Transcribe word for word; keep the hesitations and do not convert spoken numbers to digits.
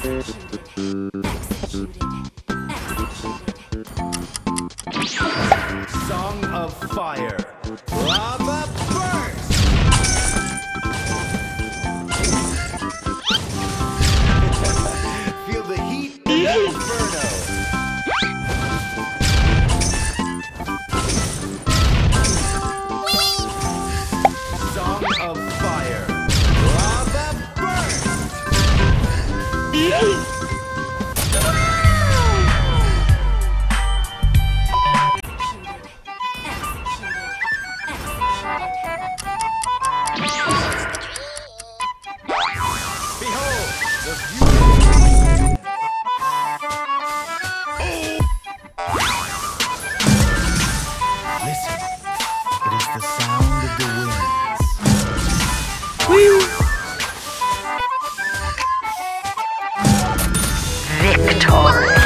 Song of fire. Lava burst. Feel the heat of the inferno. Song of fire. Lava burst. Behold, the view. Listen, it is the sound of the winds. Victory!